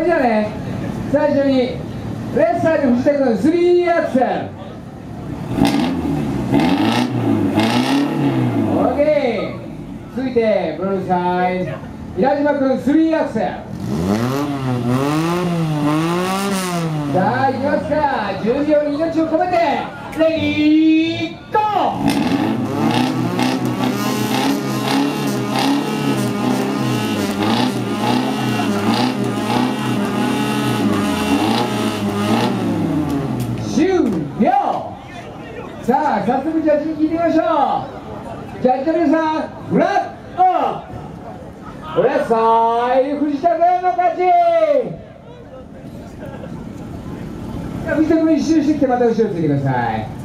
れじゃあね、最初にレフトサイド藤田君の3アクセル。 OK。 続いてブルーサイド平島君3アクセル。さあ行きますか。10秒に命を込めてレディーゴー。さあ早速ジャッジに聞いてみましょう。ジャッジの皆さん、フラットレフトサイド藤田君の勝ち。藤田君一周してきてまた後ろついてください。